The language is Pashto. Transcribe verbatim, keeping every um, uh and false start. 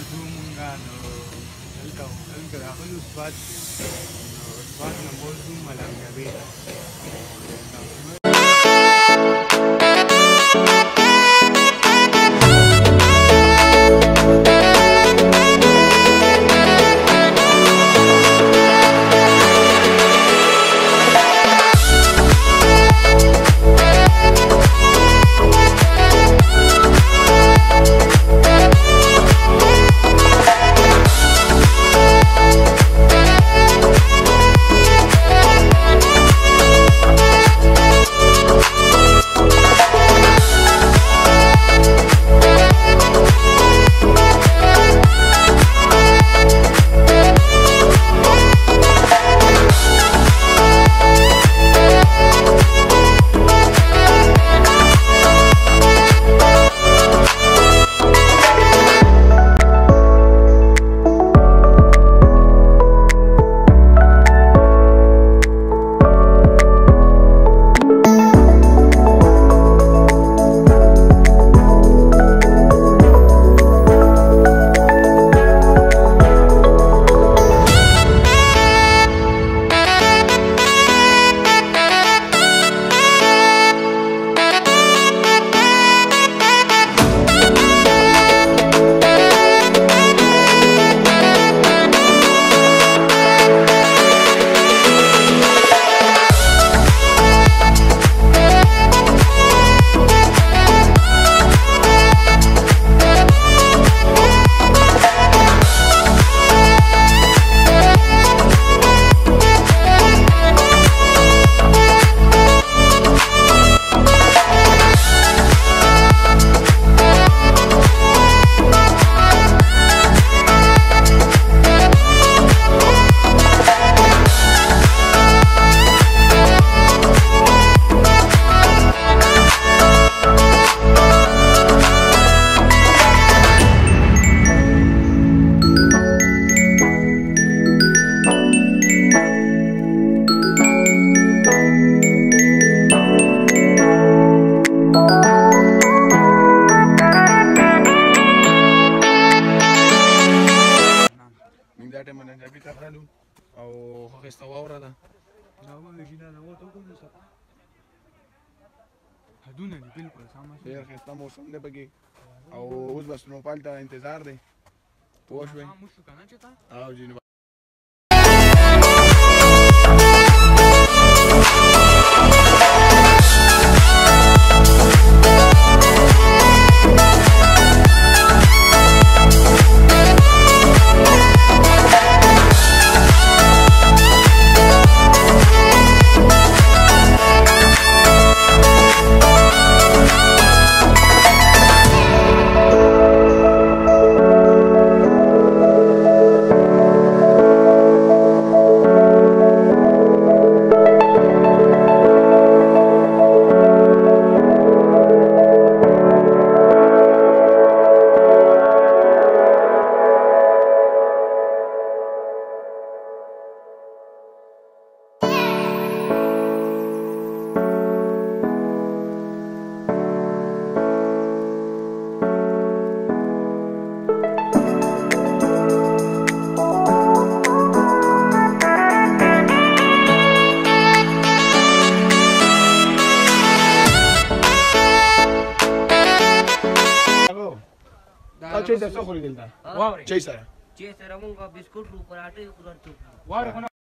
Mungkin kalau kalau kita aku lu swat swat nombor tu malam ya beda. او خسته واوره ده دا و وینا نه وته کوم څه حدونه دي بالکل سم ډېر خسته موسم دی پکې او اوس بس سنوفال ته انتظار دی پوه شوې او جی چای سره څه خورې دلته؟ چای سره؟ چای سره مونږ بسکوټ و پراټې خورو.